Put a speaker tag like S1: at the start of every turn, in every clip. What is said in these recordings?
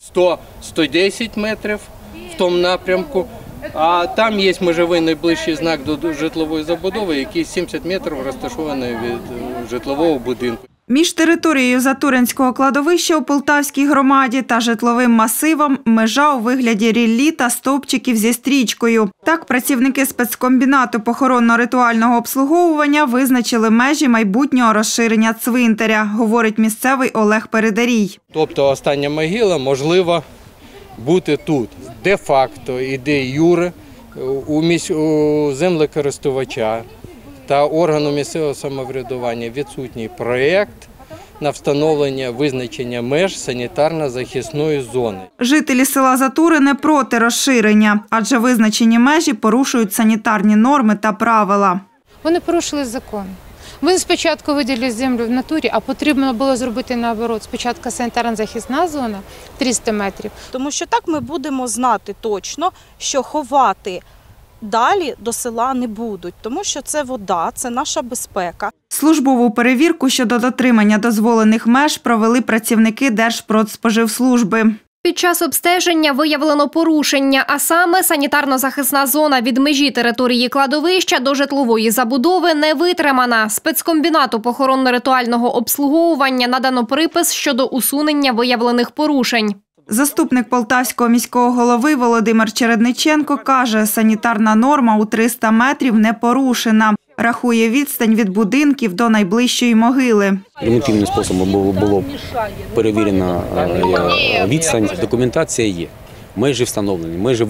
S1: 100-110 метрів в тому напрямку. А там є межовий найближчий знак до житлової забудови, який 70 метрів розташований від житлового будинку.
S2: Між територією Затуринського кладовища у Полтавській громаді та житловим масивом межа у вигляді ріллі та стовпчиків зі стрічкою. Так, працівники спецкомбінату похоронно-ритуального обслуговування визначили межі майбутнього розширення цвинтаря, говорить місцевий Олег Передарій.
S1: Тобто остання могила можливо бути тут. Де-факто і де-юре у землекористувача та органу місцевого самоврядування відсутній проєкт на встановлення визначення меж санітарно-захисної зони.
S2: Жителі села Затурине проти розширення, адже визначені межі порушують санітарні норми та правила.
S3: Вони порушили закон. Вони спочатку виділили землю в натурі, а потрібно було зробити наоборот. Спочатку санітарно-захисна зона 300 метрів.
S4: Тому що так ми будемо знати точно, що ховати далі до села не будуть, тому що це вода, це наша безпека.
S2: Службову перевірку щодо дотримання дозволених меж провели працівники Держпродспоживслужби.
S5: Під час обстеження виявлено порушення, а саме санітарно-захисна зона від межі території кладовища до житлової забудови не витримана. Спецкомбінату похоронно-ритуального обслуговування надано припис щодо усунення виявлених порушень.
S2: Заступник Полтавського міського голови Володимир Чередниченко каже, санітарна норма у 300 метрів не порушена. Рахує відстань від будинків до найближчої могили.
S6: Примітивним способом було перевірена відстань. Документація є. Межі встановлені, межі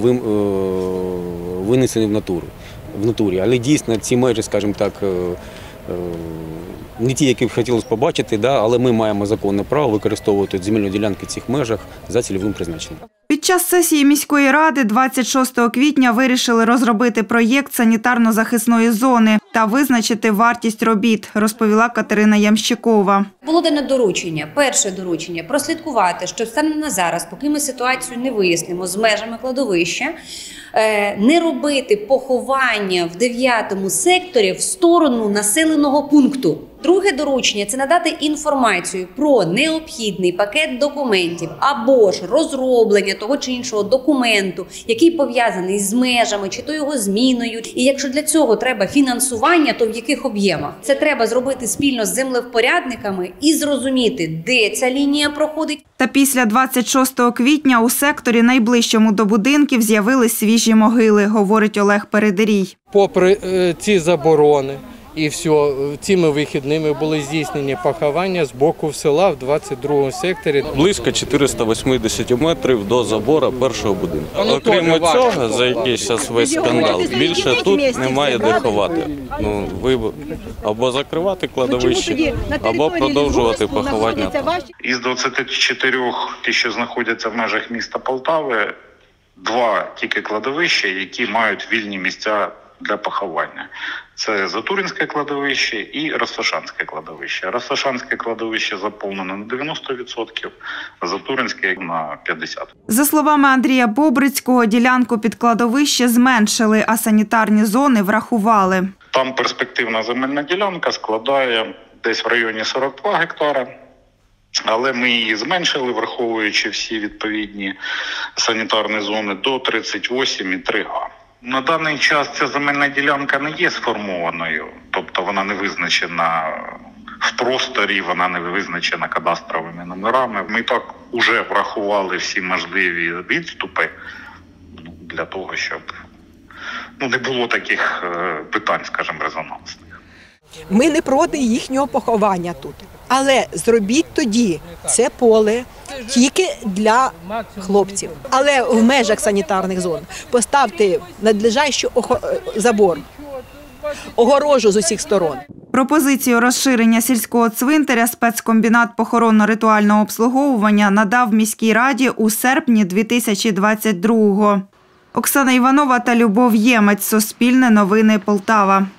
S6: винесені в натурі. Але дійсно ці межі, скажімо так, не ті, які б хотілося побачити, але ми маємо законне право використовувати земельні ділянки в цих межах за цільовим призначенням.
S2: Під час сесії міської ради 26 квітня вирішили розробити проєкт санітарно-захисної зони та визначити вартість робіт, розповіла Катерина Ямщикова.
S7: Було дане доручення, перше доручення – прослідкувати, що станом на зараз, поки ми ситуацію не вияснимо з межами кладовища, не робити поховання в 9-му секторі в сторону населеного пункту. Друге доручення – це надати інформацію про необхідний пакет документів або ж розроблення того чи іншого документу, який пов'язаний з межами чи то його зміною. І якщо для цього треба фінансування, то в яких об'ємах? Це треба зробити спільно з землевпорядниками і зрозуміти, де ця лінія проходить.
S2: Та після 26 квітня у секторі, найближчому до будинків, з'явились свіжі могили, говорить Олег Передарій.
S1: Попри ці заборони, і все, цими вихідними були здійснені поховання з боку села в 22-му секторі.
S8: Близько 480 метрів до забору першого будинку. Окрім цього, за якийсь час весь скандал, більше тут немає де ховати. Ви або закривати кладовище, або продовжувати поховання.
S9: Із 24, ті, що знаходяться в межах міста Полтави, 2 тільки кладовища, які мають вільні місця для поховання. Це Затуринське кладовище і Ростошанське кладовище. Ростошанське кладовище заповнено на 90%, а Затуринське на 50%.
S2: За словами Андрія Бобрицького, ділянку під кладовище зменшили, а санітарні зони врахували.
S9: Там перспективна земельна ділянка складає десь в районі 42 гектара. Але ми її зменшили, враховуючи всі відповідні санітарні зони, до 38,3 га. На даний час ця земельна ділянка не є сформованою, тобто вона не визначена в просторі, вона не визначена кадастровими номерами. Ми так вже врахували всі можливі відступи для того, щоб не було таких питань, скажімо, резонансних.
S10: Ми не проти їхнього поховання тут, але зробіть тоді це поле тільки для хлопців. Але в межах санітарних зон поставте надлежащий забор, огорожу з усіх сторон.
S2: Пропозицію розширення сільського цвинтаря спецкомбінат похоронно-ритуального обслуговування надав міській раді у серпні 2022-го. Оксана Іванова та Любов Ємець. Суспільне новини Полтава.